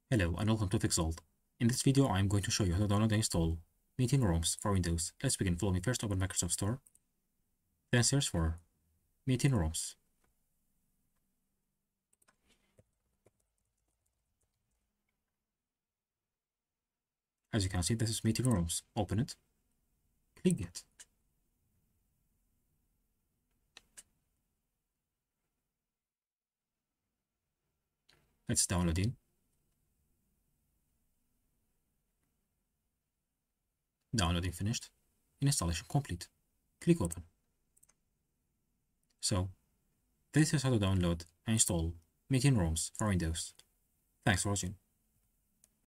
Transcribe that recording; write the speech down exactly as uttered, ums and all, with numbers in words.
Hello and welcome to Fixold. In this video I am going to show you how to download and install meeting rooms for Windows. Let's begin. Follow me. First open Microsoft Store, then search for meeting rooms. As you can see, this is meeting rooms. Open it, click Get. It's downloading. Downloading finished. Installation complete. Click Open. So, this is how to download and install meeting rooms for Windows. Thanks for watching.